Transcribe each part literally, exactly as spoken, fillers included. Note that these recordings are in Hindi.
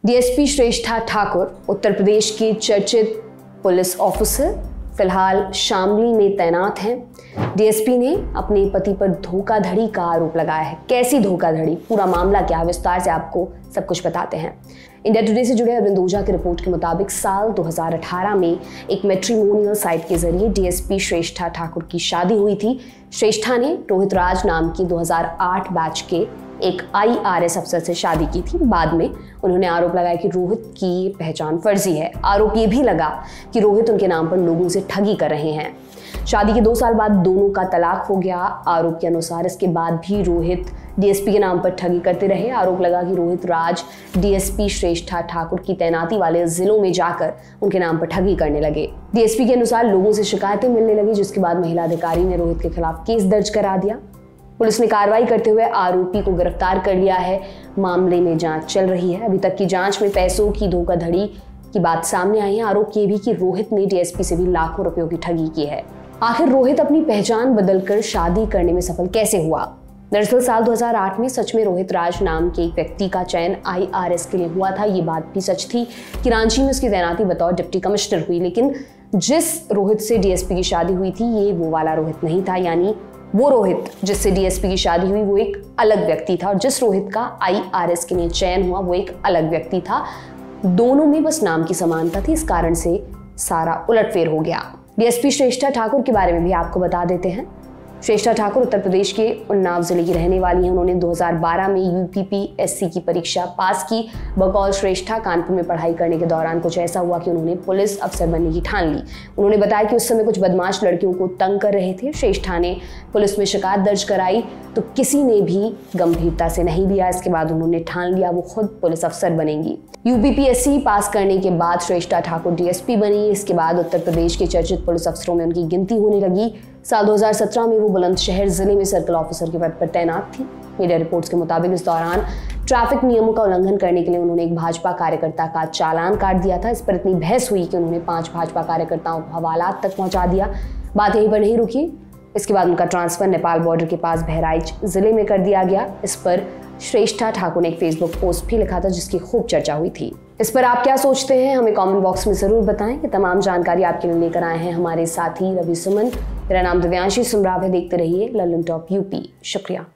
डीएसपी श्रेष्ठा ठाकुर उत्तर प्रदेश के चर्चित पुलिस ऑफिसर फिलहाल शामली में तैनात हैं। डीएसपी ने अपने पति पर धोखाधड़ी का आरोप लगाया है। कैसी धोखाधड़ी, पूरा मामला क्या है, विस्तार से आपको सब कुछ बताते हैं। इंडिया टुडे से जुड़े अरविंद ओझा की रिपोर्ट के मुताबिक साल दो हज़ार अठारह में एक मैट्रिमोनियल साइट के जरिए डीएसपी श्रेष्ठा ठाकुर की शादी हुई थी। श्रेष्ठा ने रोहित राज नाम की दो हज़ार आठ बैच के एक आईआरएस अफसर से शादी की थी। बाद में उन्होंने आरोप लगाया कि रोहित की पहचान फर्जी है। आरोप ये भी लगा कि रोहित उनके नाम पर लोगों से ठगी कर रहे हैं। शादी के दो साल बाद दोनों का तलाक हो गया। आरोप के अनुसार इसके बाद भी रोहित डीएसपी के नाम पर ठगी करते रहे। आरोप लगा कि रोहित राज डीएसपी श्रेष्ठा ठाकुर की तैनाती वाले जिलों में जाकर उनके नाम पर ठगी करने लगे। डीएसपी के अनुसार लोगों से शिकायतें मिलने लगी, जिसके बाद महिला अधिकारी ने रोहित के खिलाफ केस दर्ज करा दिया। पुलिस ने कार्रवाई करते हुए आरोपी को गिरफ्तार कर लिया है। मामले में जांच चल रही है। अभी तक की जांच में पैसों की धोखाधड़ी की बात सामने आई है। आरोप ये भी कि रोहित ने डीएसपी से भी लाखों रुपयों की ठगी की है। आखिर रोहित अपनी पहचान बदलकर शादी करने में सफल कैसे हुआ? दरअसल साल दो हज़ार आठ में सच में रोहित राज नाम के एक व्यक्ति का चयन आईआरएस के लिए हुआ था। ये बात भी सच थी कि रांची में उसकी तैनाती बतौर डिप्टी कमिश्नर हुई, लेकिन जिस रोहित से डीएसपी की शादी हुई थी ये वो वाला रोहित नहीं था। यानी वो रोहित जिससे डीएसपी की शादी हुई वो एक अलग व्यक्ति था, और जिस रोहित का आईआरएस के लिए चयन हुआ वो एक अलग व्यक्ति था। दोनों में बस नाम की समानता थी, इस कारण से सारा उलटफेर हो गया। डीएसपी श्रेष्ठा ठाकुर के बारे में भी आपको बता देते हैं। श्रेष्ठा ठाकुर उत्तर प्रदेश के उन्नाव जिले की रहने वाली हैं। उन्होंने दो हज़ार बारह में यूपीपीएससी की परीक्षा पास की। बकौल श्रेष्ठा कानपुर में पढ़ाई करने के दौरान कुछ ऐसा हुआ कि उन्होंने पुलिस अफसर बनने की ठान ली। उन्होंने बताया कि उस समय कुछ बदमाश लड़कियों को तंग कर रहे थे। श्रेष्ठा ने पुलिस में शिकायत दर्ज कराई तो किसी ने भी गंभीरता से नहीं लिया। इसके बाद उन्होंने ठान लिया वो खुद पुलिस अफसर बनेंगी। यूपीपीएससी पास करने के बाद श्रेष्ठा ठाकुर डीएसपी बनी। इसके बाद उत्तर प्रदेश के चर्चित पुलिस अफसरों में उनकी गिनती होने लगी। साल दो हज़ार सत्रह में वो बुलंदशहर जिले में सर्कल ऑफिसर के पद पर तैनात थी। मीडिया रिपोर्ट्स के मुताबिक इस दौरान ट्रैफिक नियमों का उल्लंघन करने के लिए उन्होंने एक भाजपा कार्यकर्ता का चालान काट दिया था। इस पर इतनी बहस हुई कि उन्होंने पांच भाजपा कार्यकर्ताओं को हवालात तक पहुंचा दिया। बात यहीं पर नहीं रुकी। इसके बाद उनका ट्रांसफर नेपाल बॉर्डर के पास बहराइच जिले में कर दिया गया। इस पर श्रेष्ठा ठाकुर ने एक फेसबुक पोस्ट भी लिखा था जिसकी खूब चर्चा हुई थी। इस पर आप क्या सोचते हैं हमें कमेंट बॉक्स में जरूर बताएं। ये तमाम जानकारी आपके लिए लेकर आए हैं हमारे साथी रवि सुमन। मेरा नाम दिव्यांशी सुमराव है। देखते रहिए लल्लनटॉप यूपी। शुक्रिया।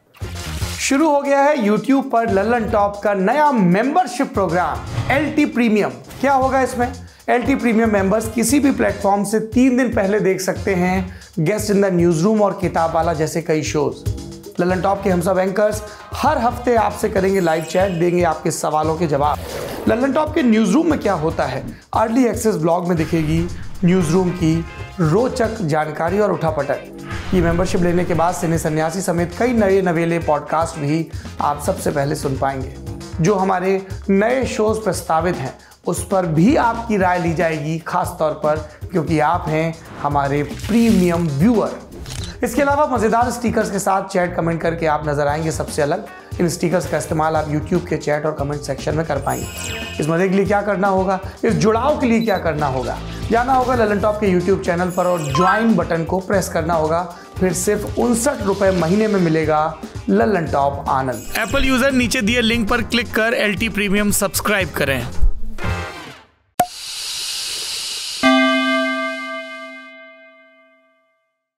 शुरू हो गया है यूट्यूब पर लल्लनटॉप का नया मेंबरशिप प्रोग्राम एलटी प्रीमियम। क्या होगा इसमें? एलटी प्रीमियम मेंबर्स किसी भी प्लेटफॉर्म से तीन दिन पहले देख सकते हैं guest in the news room और किताब वाला जैसे कई शोज। लल्लनटॉप के हम सब एंकर्स हर हफ्ते आपसे करेंगे लाइव चैट, देंगे आपके सवालों के जवाब। लल्लनटॉप के न्यूज रूम में क्या होता है अर्ली एक्सेस ब्लॉग में दिखेगी न्यूज रूम की रोचक जानकारी और उठापटक। ये मेंबरशिप लेने के बाद सिने सन्यासी समेत कई नए नवेले पॉडकास्ट भी आप सबसे पहले सुन पाएंगे। जो हमारे नए शोज प्रस्तावित हैं उस पर भी आपकी राय ली जाएगी, खास तौर पर क्योंकि आप हैं हमारे प्रीमियम व्यूअर। इसके अलावा मज़ेदार स्टिकर्स के साथ चैट कमेंट करके आप नजर आएंगे सबसे अलग। इन स्टिकर्स का इस्तेमाल आप यूट्यूब के चैट और कमेंट सेक्शन में कर पाएंगे। इस मजे के लिए क्या करना होगा, इस जुड़ाव के लिए क्या करना होगा, जाना होगा लल्लनटॉप के यूट्यूब चैनल पर और ज्वाइन बटन को प्रेस करना होगा। फिर सिर्फ उनसठ रुपए महीने में मिलेगा लल्लनटॉप आनंद। एप्पल यूजर नीचे दिए लिंक पर क्लिक कर एलटी प्रीमियम सब्सक्राइब करें।